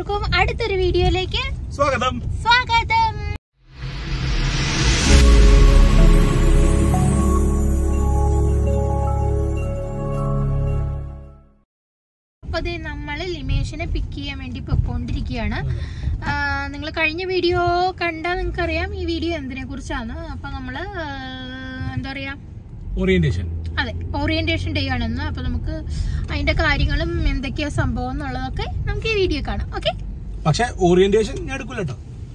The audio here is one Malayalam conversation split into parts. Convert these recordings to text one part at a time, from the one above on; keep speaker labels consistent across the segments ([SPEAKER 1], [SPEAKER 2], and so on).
[SPEAKER 1] എല്ലാവർക്കും അടുത്തൊരു വീഡിയോയിലേക്ക്
[SPEAKER 2] സ്വാഗതം.
[SPEAKER 1] അപ്പോൾ നമ്മള് ലിമേഷിനെ പിക്ക് ചെയ്യാൻ വേണ്ടി പൊയ്ക്കൊണ്ടിരിക്കുകയാണ്. നിങ്ങൾ കഴിഞ്ഞ വീഡിയോ കണ്ടാൽ നിങ്ങൾക്കറിയാം ഈ വീഡിയോ എന്തിനെ കുറിച്ചാണ്. അപ്പൊ നമ്മള് എന്താ പറയാ, ഓറിയന്റേഷൻ ഡേ ആണെന്ന്. അപ്പൊ നമുക്ക് അതിന്റെ കാര്യങ്ങളും എന്തൊക്കെയാ സംഭവം എന്നുള്ളതൊക്കെ നമുക്ക് ഈ വീഡിയോ കാണാം. ഓക്കെ,
[SPEAKER 2] പക്ഷെ ഓറിയന്റേഷൻ ഞാൻ എടുക്കൂലട്ടോ,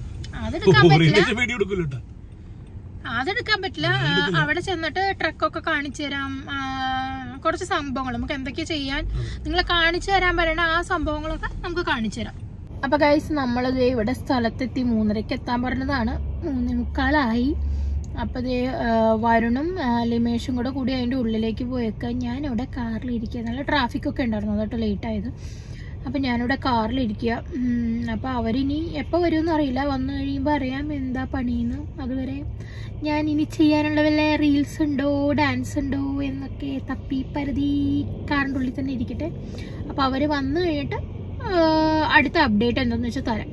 [SPEAKER 1] അതെടുക്കാൻ പറ്റില്ല. അവിടെ ചെന്നിട്ട് ട്രക്കൊക്കെ കാണിച്ചു തരാം, കുറച്ച് സംഭവങ്ങൾ നമുക്ക് എന്തൊക്കെയാ ചെയ്യാൻ നിങ്ങളെ കാണിച്ചു തരാൻ പറയണ ആ സംഭവങ്ങളൊക്കെ നമുക്ക് കാണിച്ചു തരാം. അപ്പൊ ഗൈസ്, നമ്മളത് ഇവിടെ സ്ഥലത്തെത്തി 3:30 എത്താൻ പറഞ്ഞതാണ്. 3:45. അപ്പൊ വരുണും ലിമേഷും കൂടി അതിന്റെ ഉള്ളിലേക്ക് പോയേക്കാൻ. ഞാനിവിടെ കാറിലിരിക്കുക. നല്ല ട്രാഫിക്കൊക്കെ ഉണ്ടായിരുന്നു, അതൊട്ട് ലേറ്റ് ആയത്. അപ്പം ഞാനിവിടെ കാറിലിരിക്കുക. അപ്പോൾ അവരിനി എപ്പോൾ വരുമെന്ന് അറിയില്ല. വന്നു കഴിയുമ്പോൾ അറിയാം എന്താ പണിയെന്ന്. അതുവരെ ഞാൻ ഇനി ചെയ്യാനുള്ള വല്ല റീൽസ് ഉണ്ടോ ഡാൻസ് ഉണ്ടോ എന്നൊക്കെ തപ്പി പരതി കാറിൻ്റെ ഉള്ളിൽ തന്നെ ഇരിക്കട്ടെ. അപ്പോൾ അവർ വന്നു കഴിഞ്ഞിട്ട് അടുത്ത അപ്ഡേറ്റ് എന്താണെന്ന് വെച്ചാൽ തരാം.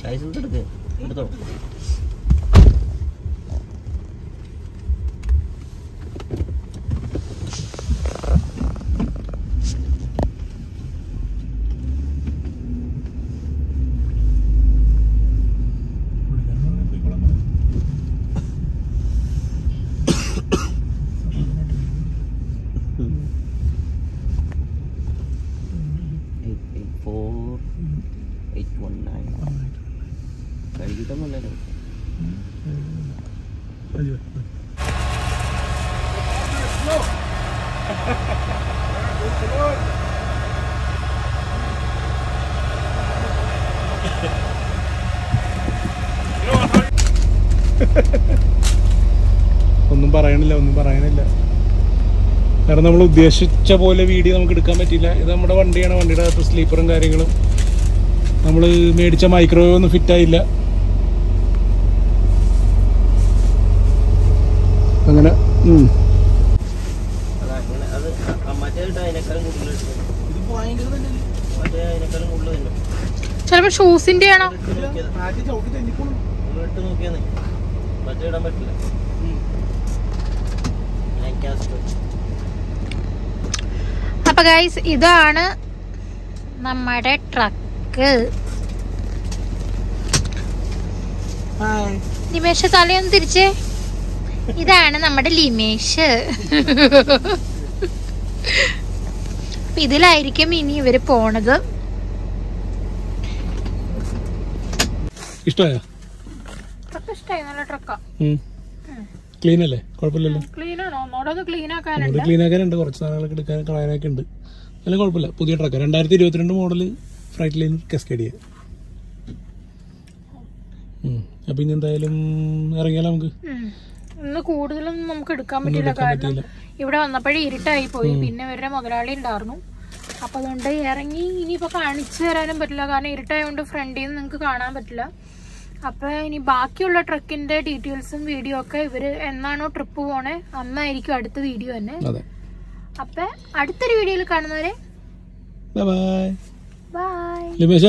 [SPEAKER 2] ഒന്നും പറയാനില്ല. കാരണം നമ്മൾ ഉദ്ദേശിച്ച പോലെ വീഡിയോ നമുക്ക് എടുക്കാൻ പറ്റില്ല. ഇത് നമ്മുടെ വണ്ടിയാണ്, വണ്ടിയുടെ അകത്ത് സ്ലീപ്പറും കാര്യങ്ങളും. നമ്മൾ മേടിച്ച മൈക്രോവേവ് ഒന്നും ഫിറ്റായില്ല. അങ്ങനെ
[SPEAKER 1] ചിലപ്പോ ഷൂസിന്റെ ആണോ? അപ്പൊ ഗൈസ്, ഇതാണ് നമ്മുടെ ട്രക്ക്. ലിമേഷ് തലയൊന്ന് തിരിച്ചേ. ഇതാണ് നമ്മുടെ ലിമേഷ്. ഇതിലായിരിക്കും ഇനി ഇവര് പോണത്.
[SPEAKER 2] ഇഷ്ടമായ
[SPEAKER 1] നല്ല ട്രക്കാ.
[SPEAKER 2] ക്ലീൻ അല്ലേ? കുഴപ്പമില്ലല്ലോ.
[SPEAKER 1] ക്ലീൻ ആക്കാനുണ്ട്,
[SPEAKER 2] കുറച്ച് സാധനങ്ങളൊക്കെ എടുക്കാൻ കളയാനൊക്കെ ഉണ്ട്. നല്ല കുഴപ്പമില്ല. പുതിയ truck 2022 model Freightliner Cascadia. അപ്പൊ ഇനി എന്തായാലും ഇറങ്ങിയാലോ നമുക്ക്.
[SPEAKER 1] ഇന്ന് കൂടുതലൊന്നും നമുക്ക് എടുക്കാൻ പറ്റില്ല, കാരണം ഇവിടെ വന്നപ്പോഴേ ഇരുട്ടായി പോയി. പിന്നെ ഇവരുടെ മുതലാളി ഉണ്ടായിരുന്നു. അപ്പൊ അതുകൊണ്ട് ഇറങ്ങി ഇനിയിപ്പോ കാണിച്ചു തരാനും പറ്റില്ല, കാരണം ഇരുട്ടായതുകൊണ്ട് ഫ്രണ്ടിൽ നിന്ന് നിങ്ങൾക്ക് കാണാൻ പറ്റില്ല. അപ്പൊ ഇനി ബാക്കിയുള്ള ട്രക്കിന്റെ ഡീറ്റെയിൽസും വീഡിയോ ഒക്കെ ഇവര് എന്നാണോ ട്രിപ്പ് പോണേ അന്നായിരിക്കും അടുത്ത വീഡിയോ തന്നെ. അപ്പൊ അടുത്തൊരു വീഡിയോയിൽ കാണുന്നവരെ ബൈ.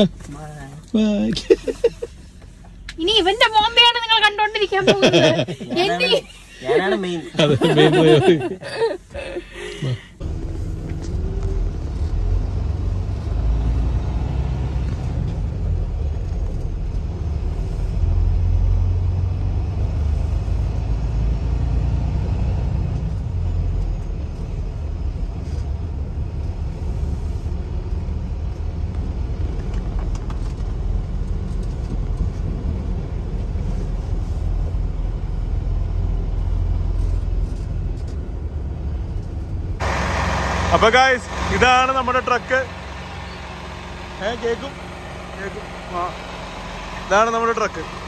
[SPEAKER 1] ഇനി ഇവന്റെ ബോംബെയാണ് നിങ്ങൾ കണ്ടോണ്ടിരിക്കാൻ പോകുന്നത്.
[SPEAKER 2] അപ്പൊ ഗായ്സ്, ഇതാണ് നമ്മുടെ ട്രക്ക്. കേക്കും. ഇതാണ് നമ്മുടെ ട്രക്ക്.